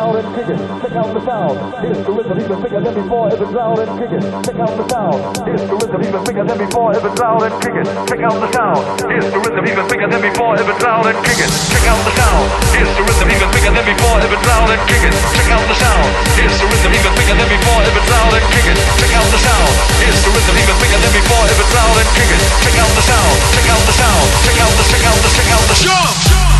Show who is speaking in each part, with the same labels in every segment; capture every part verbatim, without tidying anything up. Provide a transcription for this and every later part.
Speaker 1: loud and kick it. Check out the sound. Here's the rhythm even bigger than before. If it's loud and kick it. Check out the sound. Here's the rhythm even bigger than before. If it's loud and kick it. Check out the sound. Here's the rhythm even bigger than before. If it's loud and kick it. Check out the sound. Here's the rhythm even bigger than before. If it's loud and kick it. Check out the sound. Here's the rhythm even bigger than before. If it's loud and kick it. Check out the sound. Here's the rhythm even bigger than before. If it's loud and kick it. Check out the sound. Check out the sound. Check out the check out the check out the jump.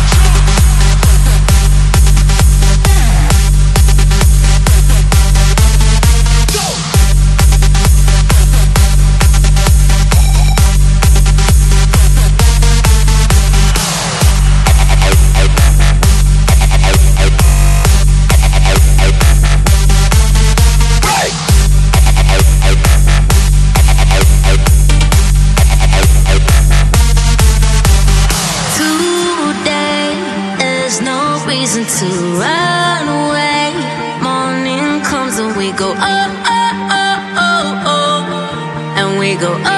Speaker 2: To run away, morning comes and we go oh oh oh oh oh, and we go oh.